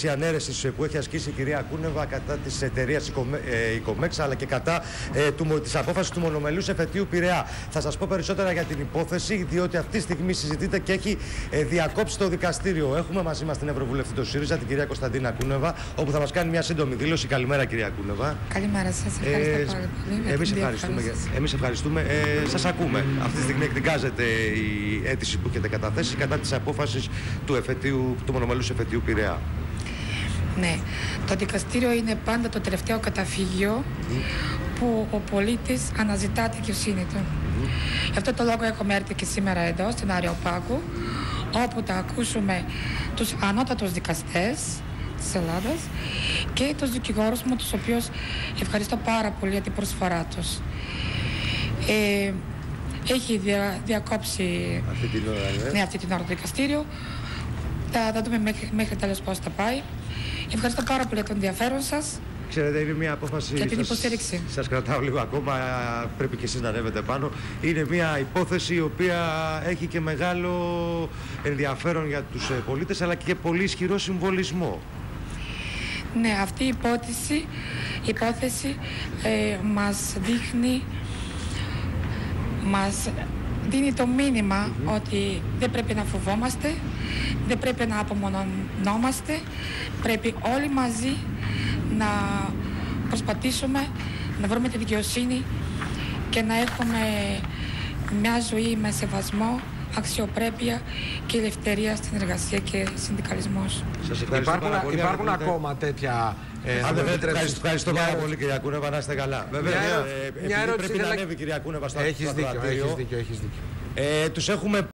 ανέρεσης που έχει ασκήσει η κυρία Κούνεβα κατά της εταιρείας Οικομέξ, αλλά και κατά της απόφασης του μονομελούς εφετείου Πειραιά. Θα σας πω περισσότερα για την υπόθεση, διότι αυτή τη στιγμή συζητείται και έχει διακόψει το δικαστήριο. Έχουμε μαζί μας την Ευρωβουλευτή του ΣΥΡΙΖΑ, την κυρία Κωνσταντίνα Κούνεβα, όπου θα μας κάνει μια σύντομη δήλωση. Καλημέρα, κυρία Κούνεβα. Καλημέρα σας, ευχαριστώ πάρα πολύ. Εμείς ευχαριστούμε. Σας ακούμε. Αυτή τη στιγμή εκδικάζεται η αίτηση που έχετε καταθέσει κατά της απόφασης του μονομελούς εφετείου Πειραιά. Ναι, το δικαστήριο είναι πάντα το τελευταίο καταφύγιο που ο πολίτης αναζητά τη δικαιοσύνη του. Γι' αυτό το λόγο έχουμε έρθει και σήμερα εδώ, στην Αριοπάγου, όπου θα ακούσουμε τους ανώτατους δικαστές της Ελλάδας και τους δικηγόρους μου, τους οποίους ευχαριστώ πάρα πολύ για την προσφορά τους. Έχει διακόψει αυτή την ώρα το δικαστήριο. Θα δούμε μέχρι τέλος πώς θα πάει. Ευχαριστώ πάρα πολύ για τον ενδιαφέρον σας. Ξέρετε, είναι μια απόφαση. Και την υποστήριξη. Σας κρατάω λίγο ακόμα, πρέπει και εσείς να ανέβετε πάνω. Είναι μια υπόθεση η οποία έχει και μεγάλο ενδιαφέρον για τους πολίτες, αλλά και πολύ ισχυρό συμβολισμό. Ναι, αυτή η υπόθεση μας δίνει το μήνυμα ότι δεν πρέπει να φοβόμαστε, δεν πρέπει να απομονωνόμαστε, πρέπει όλοι μαζί να προσπαθήσουμε να βρούμε τη δικαιοσύνη και να έχουμε μια ζωή με σεβασμό, αξιοπρέπεια και ελευθερία στην εργασία και συνδικαλισμός. Υπάρχουν ακόμα τέτοια... Ευχαριστώ πάρα πολύ, κυρία Κούνεβα, να είστε καλά. Βέβαια, μια ερώτηση πρέπει να ανέβει, κυρία Κούνεβα, στο Έχεις δίκιο. Τους έχουμε